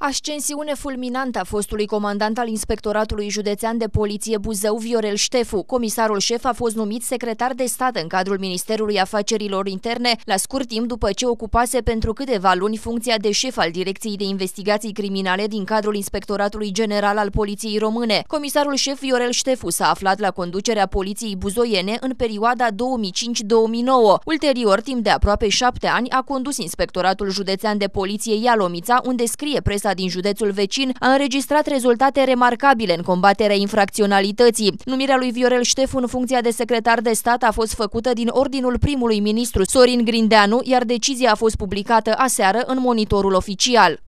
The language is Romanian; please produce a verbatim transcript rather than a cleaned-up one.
Ascensiune fulminantă a fostului comandant al Inspectoratului Județean de Poliție Buzău, Viorel Ștefu. Comisarul șef a fost numit secretar de stat în cadrul Ministerului Afacerilor Interne, la scurt timp după ce ocupase pentru câteva luni funcția de șef al Direcției de Investigații Criminale din cadrul Inspectoratului General al Poliției Române. Comisarul șef Viorel Ștefu s-a aflat la conducerea Poliției buzoiene în perioada două mii cinci - două mii nouă. Ulterior, timp de aproape șapte ani, a condus Inspectoratul Județean de Poliție Ialomița, unde scrie presa din județul vecin, a înregistrat rezultate remarcabile în combaterea infracționalității. Numirea lui Viorel Ștefu în funcția de secretar de stat a fost făcută din ordinul primului ministru Sorin Grindeanu, iar decizia a fost publicată aseară în Monitorul Oficial.